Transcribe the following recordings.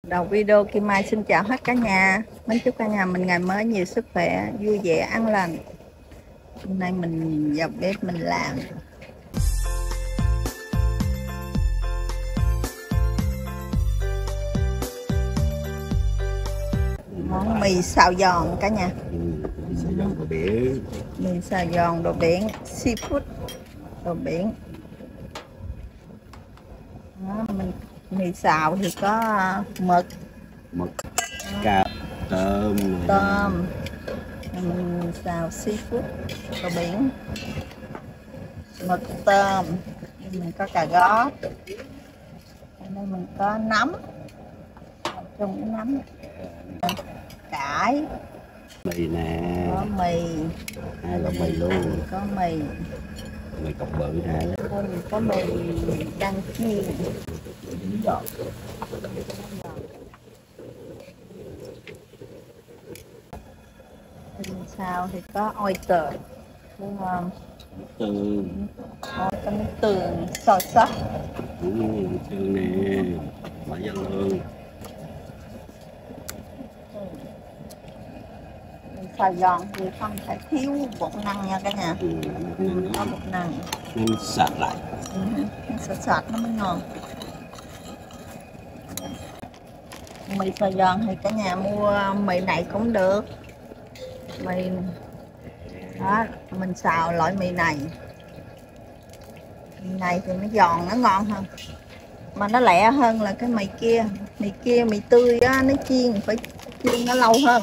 Đầu video Kim Mai xin chào hết cả nhà. Mến chúc cả nhà mình ngày mới nhiều sức khỏe, vui vẻ, an lành. Hôm nay mình vào bếp mình làm món mì xào giòn cả nhà. Xào giòn đồ biển. Mì xào giòn đồ biển, seafood đồ biển. Đó, mì xào thì có mực, Cá, tôm. Mình xào seafood đồ biển, mực, tôm. Mình có cà rốt. Ở đây mình có nấm, chung cái nấm, cải, Mì nè. có mì, Hai loại mì luôn. có mì, Mì cọc bự nè. có mì đăng chiên. Sao thì có oyster, đúng không? Tương. Có nước tương, xôi sốt. Tương nè. Quả da lương. Xào giòn thì không thể thiếu bột năng nha cả nhà. Có bột năng. Sạch lại. Sạch nó mới ngon. Mì xào giòn thì cả nhà mua mì này cũng được. Mì đó, mình xào loại mì này. Mì này thì nó giòn, nó ngon hơn. Mà nó lẹ hơn là cái mì kia. Mì kia, mì tươi á, nó chiên phải chiên nó lâu hơn.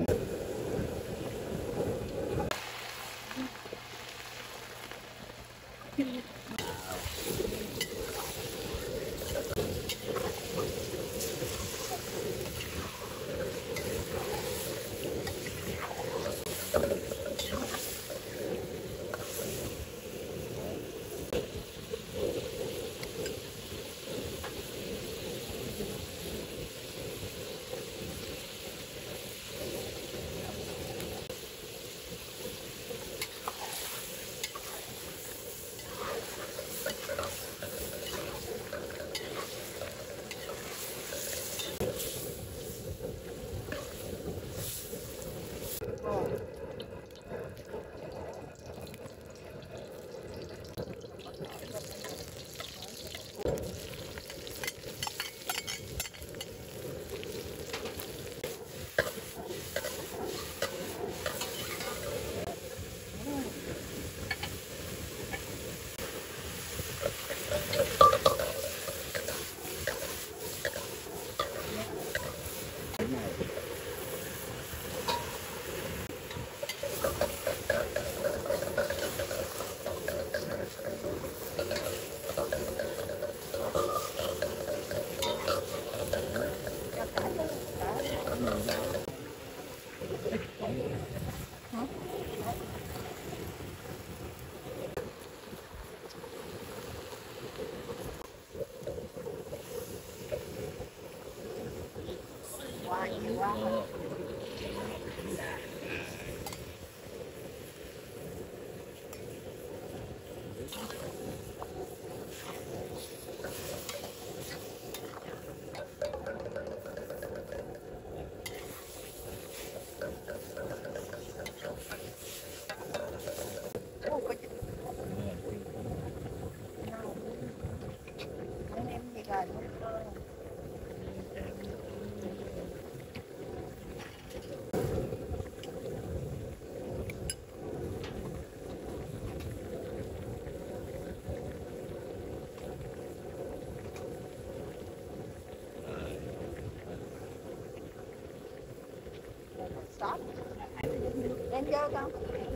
Đem vô con.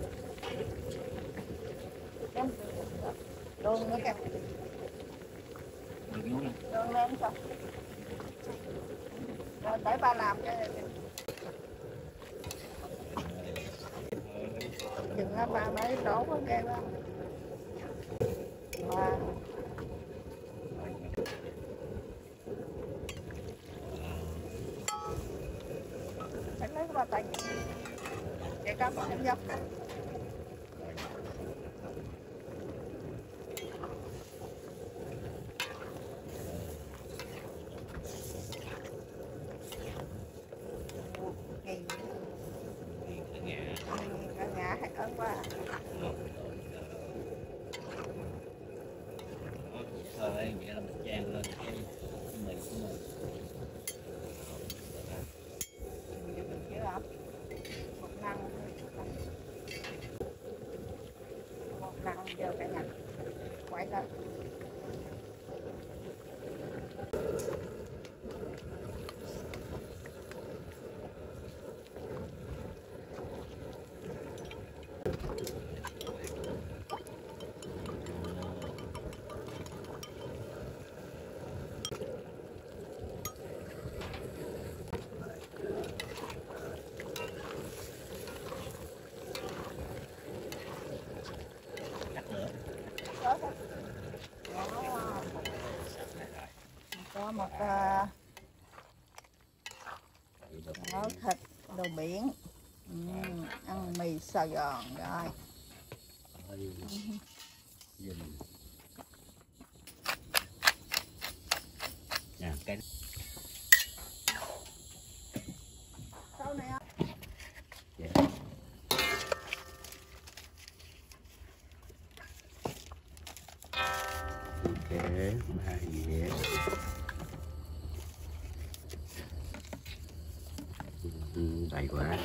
Đem đường nữa kìa. Đường lên cho. Rồi để ba làm cho. Chừng á ba mới đổ có ghê quá. Phải lấy qua tay. Để các bạn dốc. ớt quá. Thôi vậy là mình chan lên cái mì của mình. Chưa hả? Một năng giờ cả nhà quay lên. Có một áo thịt đồ biển, ăn mì xào giòn rồi. Nè cái Sau này á. yeah. Ok, ba dĩa. Đầy quá.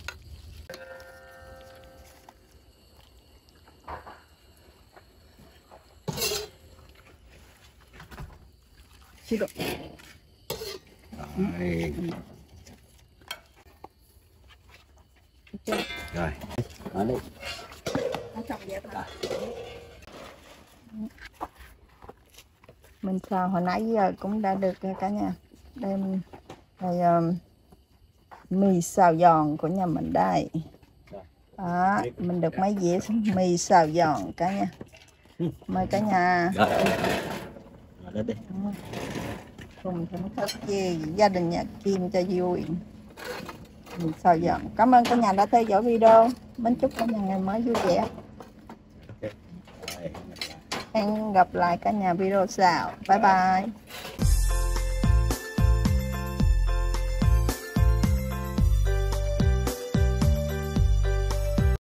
Chưa được. Rồi. Rồi, nói đi. Nó xong vậy thôi. Mình xào hồi nãy giờ cũng đã được cả nhà. Đây là mì xào giòn của nhà mình đây. Đó, mình được mấy dĩa mì xào giòn cả nhà. Mời cả nhà. Rồi. Rồi đến đi. Cùng thưởng thức với gia đình nhà Kim cho vui. Mì xào giòn. Cảm ơn cả nhà đã theo dõi video. Mến chúc cả nhà ngày mới vui vẻ. Okay. Rồi. Hẹn gặp lại cả nhà video sau. Bye bye.